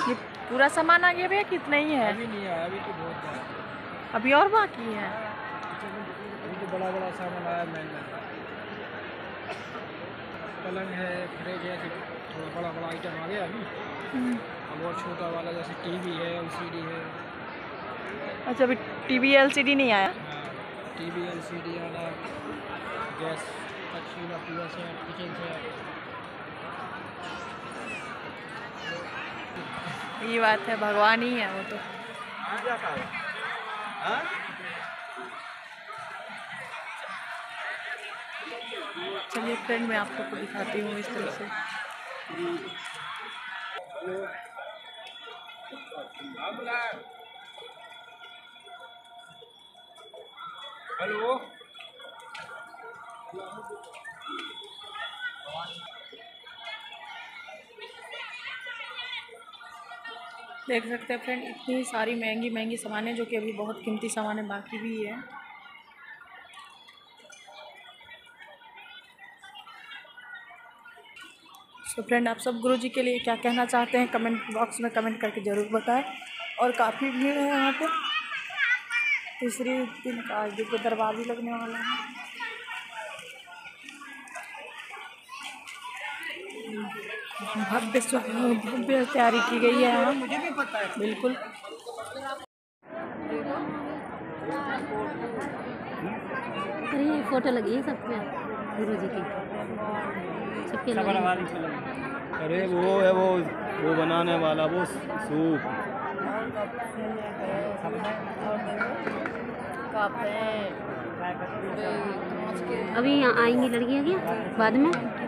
ये पूरा सामान आ गया भैया, कितना ही है? अभी नहीं आया, अभी तो बहुत है, अभी और बाकी है। अभी तो बड़ा बड़ा सामान आया महंगा। पलंग है, फ्रिज है, थोड़ा बड़ा बड़ा आइटम आ गया अभी। अब और छोटा वाला जैसे टीवी है, एलसीडी है। अच्छा, अभी टीवी एलसीडी नहीं आया। टीवी एलसीडी वाला, गैस चूल्हा पूरा सेट, किचन सेट। ये बात है, भगवान ही है वो तो। चलिए फ्रेंड, मैं आप लोग को दिखाती हूँ इस तरह से। हेलो, देख सकते हैं फ्रेंड, इतनी सारी महंगी महंगी सामानें, जो कि अभी बहुत कीमती सामानें बाकी भी है। तो फ्रेंड, आप सब गुरुजी के लिए क्या कहना चाहते हैं, कमेंट बॉक्स में कमेंट करके ज़रूर बताएं। और काफ़ी भीड़ है यहाँ पे। तीसरी दिन का आज देखो दरबार लगने वाला है। भव्य तैयारी की गई है यहाँ, मुझे भी पता है बिल्कुल। अरे फोटो लगी है सबके गुरु जी की, सबके लगी। अरे वो है, वो बनाने वाला, वो सूप। अभी यहाँ आएंगी लड़कियाँ क्या बाद में?